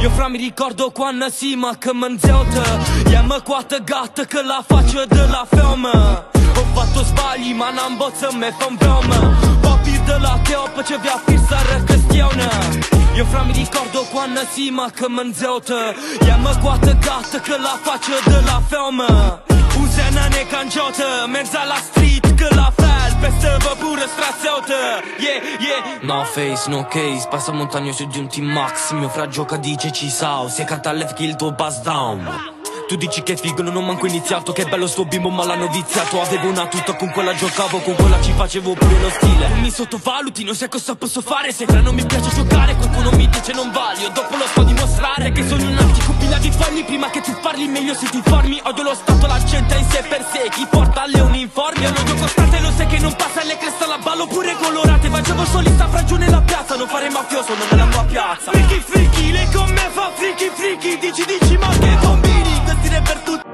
Io fra mi ricordo quando si ma che mangiata e mă coată gata că la face de la fermă. Ho fatto sbagli ma non bozza me fa un broma. Papi de la teo pe ce via firsare questione. Io fra mi ricordo quando si ma che mangiata e mă coată gata că la face de la fermă. Usena ne cangiota, merza la street că la fel peste vă pure straziota. Yeah, yeah. No face, no case, passa montagnoso giunti max. Mio fra gioca dice ci sao, se canta left kill tuo buzz down. Tu dici che è figo, non ho manco iniziato. Che bello sto bimbo ma l'hanno viziato. Avevo una tuta, con quella giocavo, con quella ci facevo pure lo stile. Tu mi sottovaluti, non sai cosa posso fare. Se fra non mi piace giocare, qualcuno mi dice non valio. Dopo lo sto a dimostrare che sono un anticopila di fogli. Prima che tu parli meglio se ti informi. Odio lo stato, la gente in sé per sé. Chi porta alle uniformi. È un odio costante, lo sai che non passa. Le cresta la ballo pure colorate. Facevo solista fra giù nella piazza. Non fare mafioso, non è la tua piazza. Friki friki, lei con me fa friki friki. Dici ma che combini, vestire per tutti.